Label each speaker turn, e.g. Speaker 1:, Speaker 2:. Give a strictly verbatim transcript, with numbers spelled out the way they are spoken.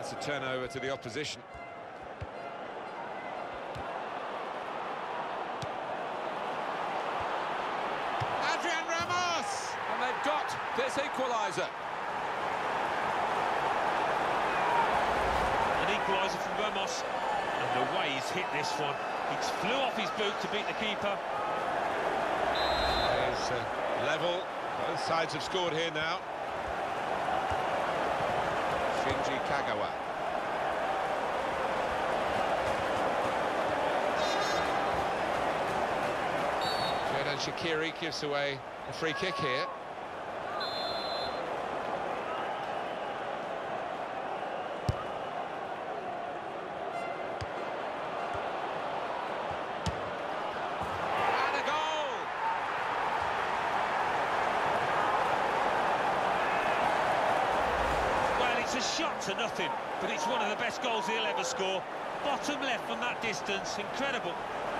Speaker 1: That's a turnover to the opposition. Adrian Ramos! And they've got this equaliser.
Speaker 2: An equaliser from Ramos, and the way he's hit this one, he flew off his boot to beat the keeper.
Speaker 1: There's uh, level, both sides have scored here now. Shinji Kagawa. Xherdan Shaqiri gives away a free kick here.
Speaker 2: It's a shot to nothing, but it's one of the best goals he'll ever score. Bottom left from that distance, incredible.